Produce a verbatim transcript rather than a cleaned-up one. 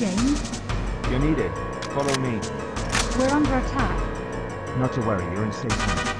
James? You're needed. Follow me. We're under attack. Not to worry, you're in safe hands.